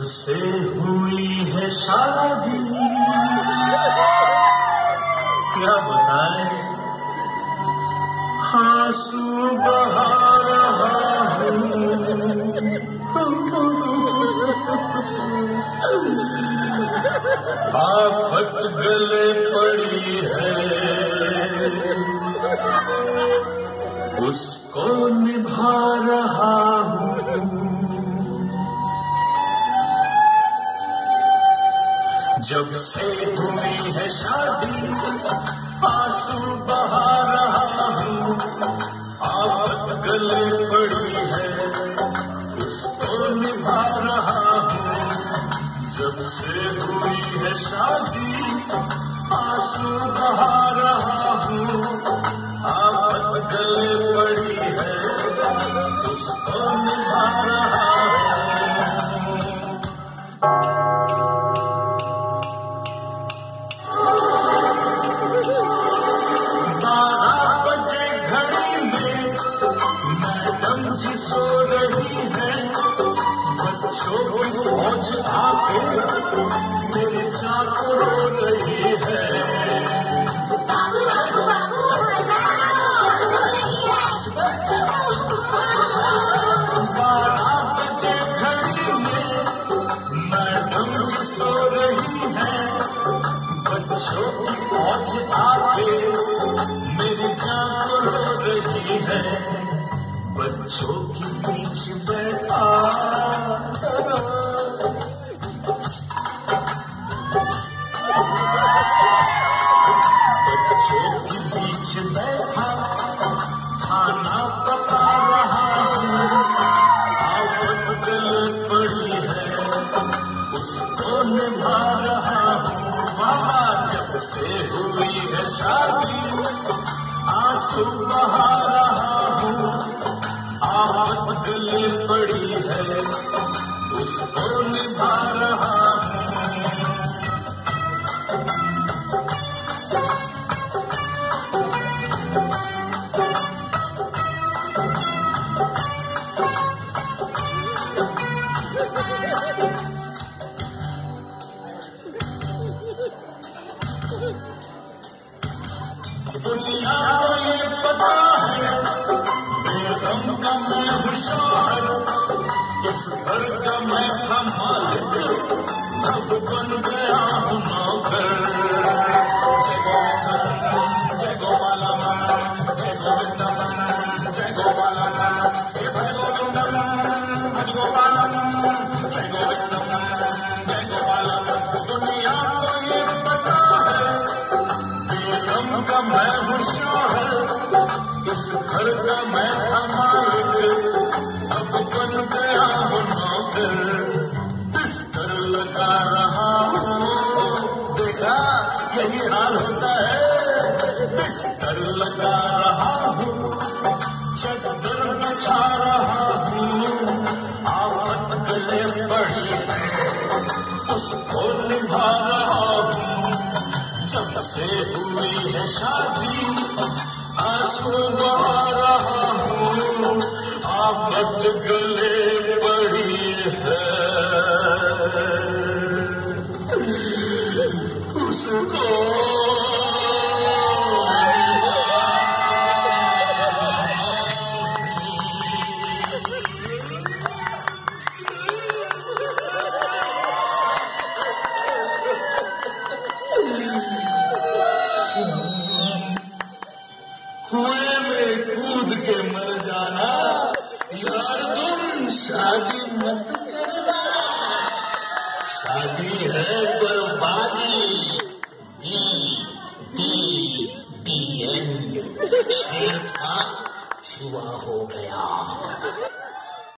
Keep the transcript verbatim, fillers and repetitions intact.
जब से हुई है शादी क्या बताए, आंसू बहा रहा हूँ। आफत गले पड़ी है, उसको निभा रहा हूँ। जब से हुई है शादी आंसू बहा रहा हूँ। आफत गले पड़ी है, उसको निभा रहा हूँ। जब से हुई है शादी आंसू बहा रहा हूँ। आफत गले पड़ी है, उसको निभा रहा हूँ। बारह बजे घड़ी में मैडम जी सो रही है। बच्चों की फौज आके मेरे चाको रो रही है। बारह बजे घड़ी में मैडम जी सो रही है। बच्चों की फौज आके मेरी जान को रो रही है। बच्चों के बीच बैठा बच्चों के बीच बैठा खाना पका रहा हूँ। आफत गले पड़ी है, उसको निभा रहा हूँ। बाबा जब से हुई है शादी आंसू बहा रहा हूँ। आफत गले पड़ी है, उसको निभा रहा हूँ। दुनिया को ये पता है बेगम का मैं हूँ शौहर। इस घर का मैं था मालिक, अब बन गया हूँ नौकर। जय गोविंदम जय गोपालम जय गोविंदम जय गोपालम हे भज गोविंदम भज गोपालम जय गोविंदम जय गोपालम। दुनिया को ये पता है बेगम का मैं हूँ शौहर। इस घर का मैं था मालिक, अब बन गया हूँ नौकर। बिस्तर लगा रहा हूँ, देखा यही हाल होता है। बिस्तर लगा रहा हूँ, चद्दर बिछा रहा हूँ। आफत गले पड़ी है, उसको निभा रहा हूँ। जब से हुई है शादी आंसू बहा रहा हूँ। आफत गले पड़ी है, उसको कुएं में कूद के मर जाना यार, तुम शादी मत करना। शादी है बर्बादी। D D D end. शेर था छुआ हो गया।